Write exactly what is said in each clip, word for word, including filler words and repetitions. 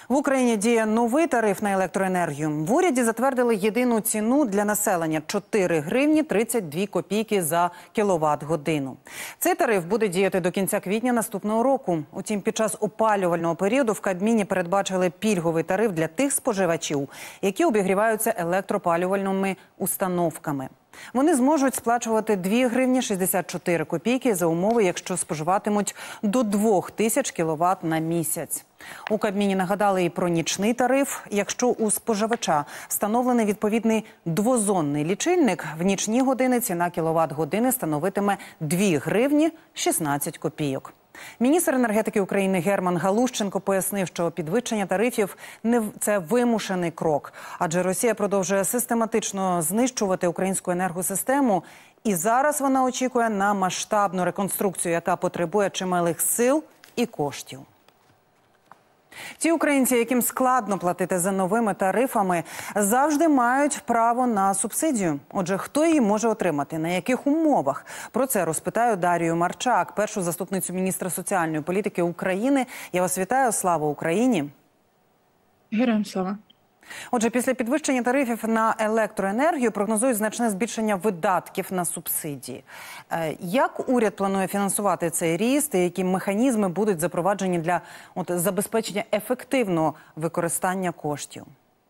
В Україні діє новий тариф на електроенергію. В уряді затвердили єдину ціну для населення – чотири гривні тридцять дві копійки за кіловат-годину. Цей тариф буде діяти до кінця квітня наступного року. Утім, під час опалювального періоду в Кабміні передбачили пільговий тариф для тих споживачів, які обігріваються електроопалювальними установками. Вони зможуть сплачувати дві гривні шістдесят чотири копійки за умови, якщо споживатимуть до двох тисяч кіловат на місяць. У Кабміні нагадали і про нічний тариф. Якщо у споживача встановлений відповідний двозонний лічильник, в нічні години ціна кіловат-години становитиме дві гривні шістнадцять копійок. Міністр енергетики України Герман Галущенко пояснив, що підвищення тарифів – це вимушений крок. Адже Росія продовжує систематично знищувати українську енергосистему. І зараз вона очікує на масштабну реконструкцію, яка потребує чималих сил і коштів. Ті українці, яким складно платити за новими тарифами, завжди мають право на субсидію. Отже, хто її може отримати, на яких умовах? Про це розпитаю Дарію Марчак, першу заступницю міністра соціальної політики України. Я вас вітаю. Слава Україні! Героям слава! Отже, після підвищення тарифів на електроенергію прогнозують значне збільшення видатків на субсидії. Як уряд планує фінансувати цей ріст і які механізми будуть запроваджені для от, забезпечення ефективного використання коштів?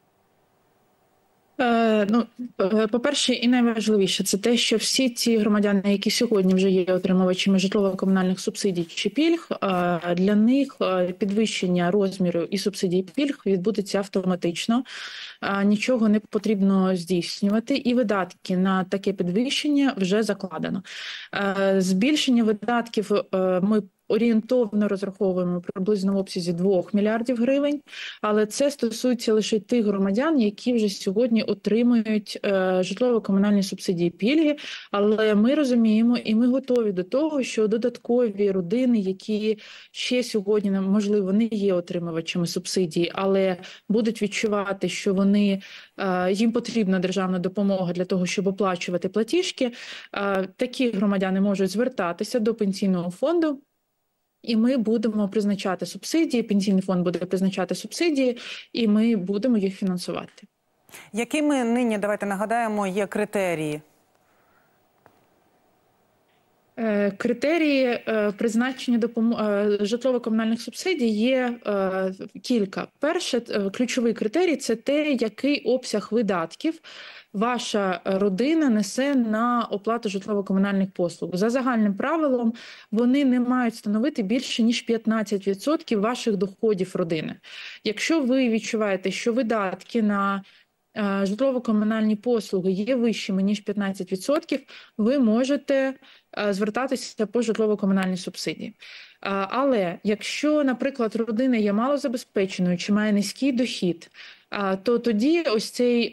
Е, ну, по-перше, і найважливіше, це те, що всі ці громадяни, які сьогодні вже є отримувачами житлово-комунальних субсидій чи пільг, е, для них підвищення розміру і субсидій і пільг відбудеться автоматично. Е, нічого не потрібно здійснювати, і видатки на таке підвищення вже закладено. Е, збільшення видатків е, ми орієнтовно розраховуємо приблизно в обсязі двох мільярдів гривень, але це стосується лише тих громадян, які вже сьогодні отримують е, житлово-комунальні субсидії, пільги. Але ми розуміємо і ми готові до того, що додаткові родини, які ще сьогодні, можливо, не є отримувачами субсидій, але будуть відчувати, що вони, е, їм потрібна державна допомога для того, щоб оплачувати платіжки, е, такі громадяни можуть звертатися до пенсійного фонду. І ми будемо призначати субсидії, пенсійний фонд буде призначати субсидії, і ми будемо їх фінансувати. Якими нині, давайте нагадаємо, є критерії? Критерії призначення допомоги житлово-комунальних субсидій є кілька. Перше, ключовий критерій – це те, який обсяг видатків ваша родина несе на оплату житлово-комунальних послуг. За загальним правилом, вони не мають становити більше, ніж п'ятнадцять відсотків ваших доходів родини. Якщо ви відчуваєте, що видатки на житлово-комунальні послуги є вищими, ніж п'ятнадцять відсотків, ви можете звертатися по житлово-комунальні субсидії. Але якщо, наприклад, родина є малозабезпеченою чи має низький дохід, то тоді ось цей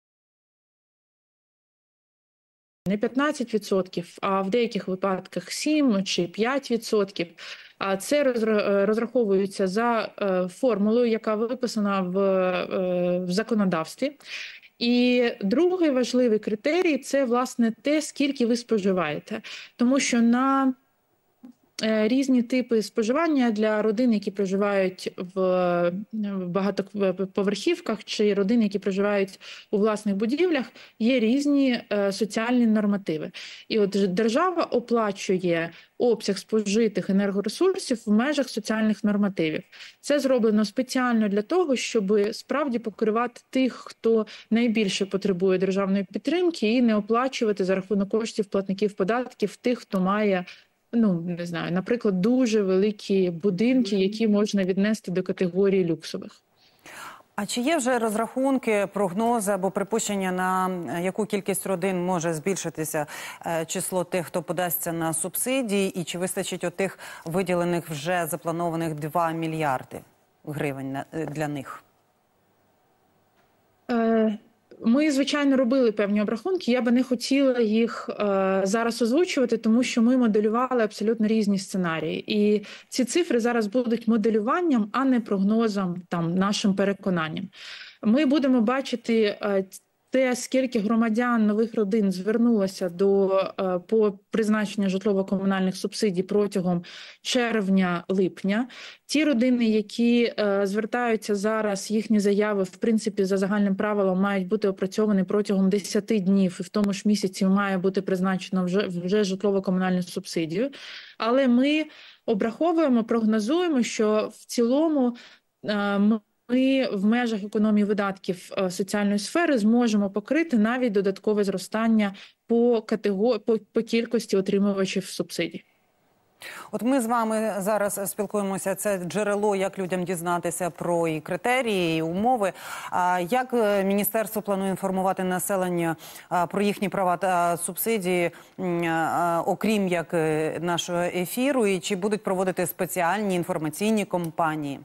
не п'ятнадцять відсотків, а в деяких випадках сім чи п'ять відсотків. А це розраховується за формулою, яка виписана в, в законодавстві. І другий важливий критерій – це, власне, те, скільки ви споживаєте. Тому що на різні типи споживання для родин, які проживають в багатоповерхівках, чи родин, які проживають у власних будівлях, є різні соціальні нормативи. І от держава оплачує обсяг спожитих енергоресурсів в межах соціальних нормативів. Це зроблено спеціально для того, щоб справді покривати тих, хто найбільше потребує державної підтримки, і не оплачувати за рахунок коштів платників податків тих, хто має, ну, не знаю, наприклад, дуже великі будинки, які можна віднести до категорії люксових. А чи є вже розрахунки, прогнози або припущення, на яку кількість родин може збільшитися число тих, хто подасться на субсидії, і чи вистачить отих виділених вже запланованих два мільярди гривень для них? Е... Ми, звичайно, робили певні обрахунки. Я би не хотіла їх е, зараз озвучувати, тому що ми моделювали абсолютно різні сценарії. І ці цифри зараз будуть моделюванням, а не прогнозом, там, нашим переконанням. Ми будемо бачити е, те, скільки громадян нових родин звернулося до е, по призначенню житлово-комунальних субсидій протягом червня-липня. Ті родини, які е, звертаються зараз, їхні заяви, в принципі, за загальним правилом мають бути опрацьовані протягом десяти днів, і в тому ж місяці має бути призначено вже, вже житлово-комунальну субсидію. Але ми обраховуємо, прогнозуємо, що в цілому е, ми Ми в межах економії видатків соціальної сфери зможемо покрити навіть додаткове зростання по категорії, по, по кількості отримувачів субсидій. От ми з вами зараз спілкуємося, це джерело, як людям дізнатися про і критерії, і умови. А як міністерство планує інформувати населення про їхні права та субсидії, окрім як нашого ефіру, і чи будуть проводити спеціальні інформаційні кампанії?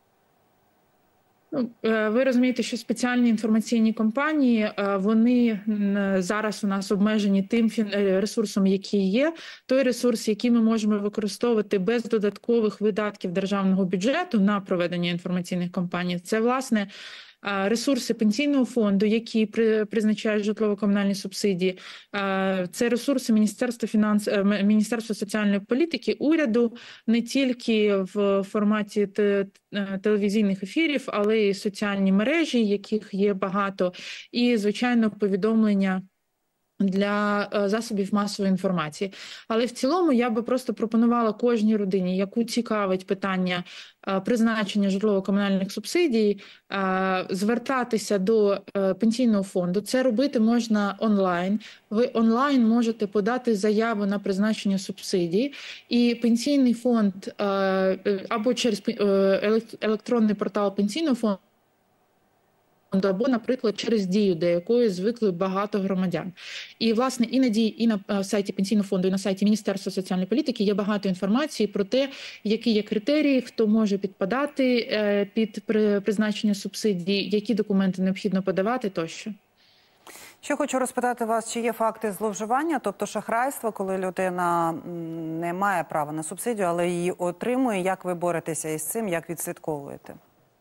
Ви розумієте, що спеціальні інформаційні кампанії, вони зараз у нас обмежені тим ресурсом, який є. Той ресурс, який ми можемо використовувати без додаткових видатків державного бюджету на проведення інформаційних кампаній, це, власне, ресурси пенсійного фонду, які призначають житлово-комунальні субсидії, це ресурси Міністерства фінанс... Міністерства соціальної політики, уряду, не тільки в форматі телевізійних ефірів, але й соціальні мережі, яких є багато, і, звичайно, повідомлення для засобів масової інформації. Але в цілому я би просто пропонувала кожній родині, яку цікавить питання призначення житлово-комунальних субсидій, звертатися до пенсійного фонду. Це робити можна онлайн. Ви онлайн можете подати заяву на призначення субсидій, і пенсійний фонд або через електронний портал пенсійного фонду, або, наприклад, через Дію, до якої звикли багато громадян. І, власне, і на Дії, і на сайті Пенсійного фонду, і на сайті Міністерства соціальної політики є багато інформації про те, які є критерії, хто може підпадати під призначення субсидій, які документи необхідно подавати тощо. Ще хочу розпитати вас, чи є факти зловживання, тобто шахрайства, коли людина не має права на субсидію, але її отримує. Як ви боретеся із цим, як відслідковуєте?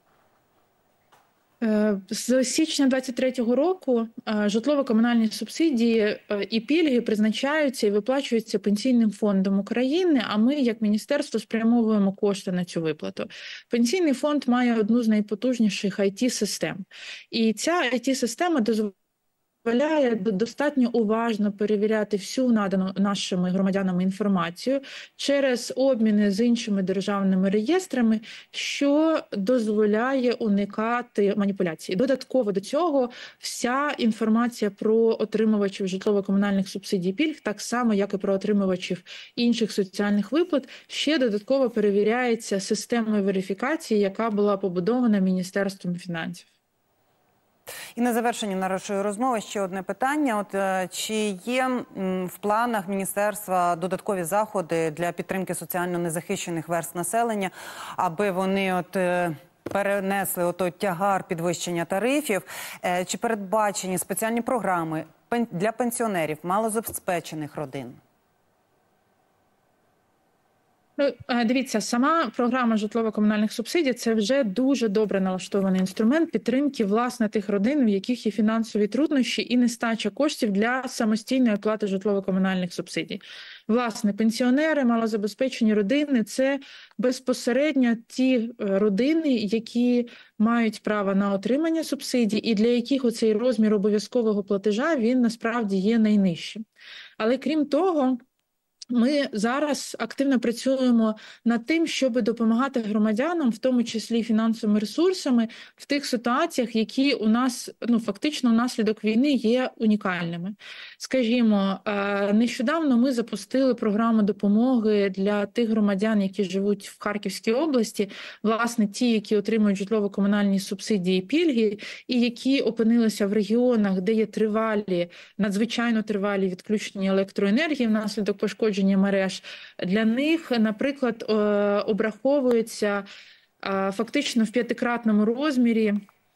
З січня двадцять третього року житлово-комунальні субсидії і пільги призначаються і виплачуються Пенсійним фондом України, а ми, як міністерство, спрямовуємо кошти на цю виплату. Пенсійний фонд має одну з найпотужніших ай ті-систем. І ця ай ті-система дозволяє дозволяє достатньо уважно перевіряти всю надану нашими громадянами інформацію через обміни з іншими державними реєстрами, що дозволяє уникати маніпуляцій. Додатково до цього вся інформація про отримувачів житлово-комунальних субсидій і пільг, так само, як і про отримувачів інших соціальних виплат, ще додатково перевіряється системою верифікації, яка була побудована Міністерством фінансів. І на завершення нашої розмови ще одне питання. От чи є в планах міністерства додаткові заходи для підтримки соціально незахищених верств населення, аби вони от перенесли отой тягар підвищення тарифів? Чи передбачені спеціальні програми для пенсіонерів, малозабезпечених родин? Ну, дивіться, сама програма житлово-комунальних субсидій – це вже дуже добре налаштований інструмент підтримки, власне, тих родин, в яких є фінансові труднощі і нестача коштів для самостійної оплати житлово-комунальних субсидій. Власне, пенсіонери, малозабезпечені родини – це безпосередньо ті родини, які мають право на отримання субсидій і для яких оцей розмір обов'язкового платежа, він насправді є найнижчим. Але крім того, ми зараз активно працюємо над тим, щоб допомагати громадянам, в тому числі фінансовими ресурсами, в тих ситуаціях, які у нас, ну, фактично, внаслідок війни є унікальними. Скажімо, нещодавно ми запустили програму допомоги для тих громадян, які живуть в Харківській області, власне, ті, які отримують житлово-комунальні субсидії і пільги, і які опинилися в регіонах, де є тривалі, надзвичайно тривалі відключення електроенергії внаслідок пошкодження мереж. Для них, наприклад, обраховується фактично в п'ятикратному розмірі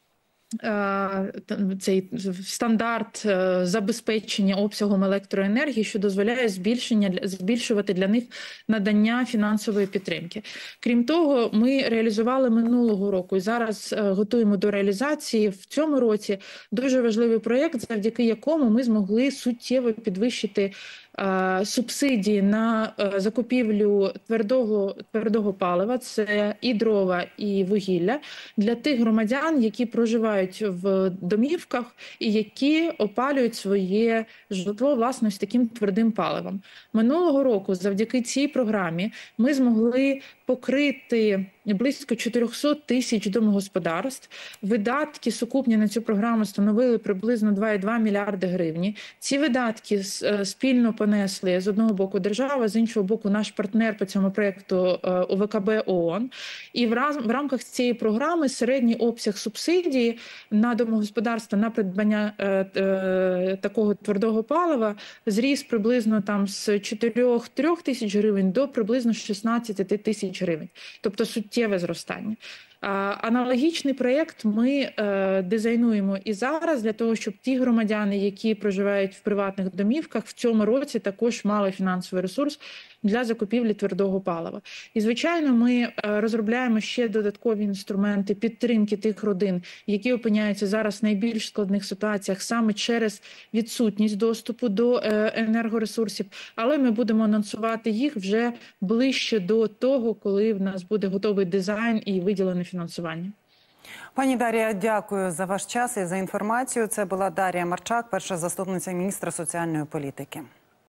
цей стандарт забезпечення обсягом електроенергії, що дозволяє збільшення збільшувати для них надання фінансової підтримки. Крім того, ми реалізували минулого року і зараз готуємо до реалізації в цьому році дуже важливий проєкт, завдяки якому ми змогли суттєво підвищити субсидії на закупівлю твердого, твердого палива, це і дрова, і вугілля, для тих громадян, які проживають в домівках і які опалюють своє житло, власне, з таким твердим паливом. Минулого року завдяки цій програмі ми змогли покрити близько чотириста тисяч домогосподарств. Видатки сукупні на цю програму становили приблизно два цілих дві мільярди гривень. Ці видатки спільно понесли з одного боку держава, з іншого боку наш партнер по цьому проєкту У В К Б ООН. І в рамках цієї програми середній обсяг субсидії на домогосподарства на придбання е, е, такого твердого палива зріс приблизно там з чотирьох-трьох тисяч гривень до приблизно шістнадцяти тисяч гривень. Тобто суттєве зростання. Аналогічний проєкт ми е, дизайнуємо і зараз для того, щоб ті громадяни, які проживають в приватних домівках, в цьому році також мали фінансовий ресурс для закупівлі твердого палива. І, звичайно, ми е, розробляємо ще додаткові інструменти підтримки тих родин, які опиняються зараз в найбільш складних ситуаціях саме через відсутність доступу до е, енергоресурсів, але ми будемо анонсувати їх вже ближче до того, коли в нас буде готовий дизайн і виділене фінансування. Пані Дар'я, дякую за ваш час і за інформацію. Це була Дар'я Марчак, перша заступниця міністра соціальної політики.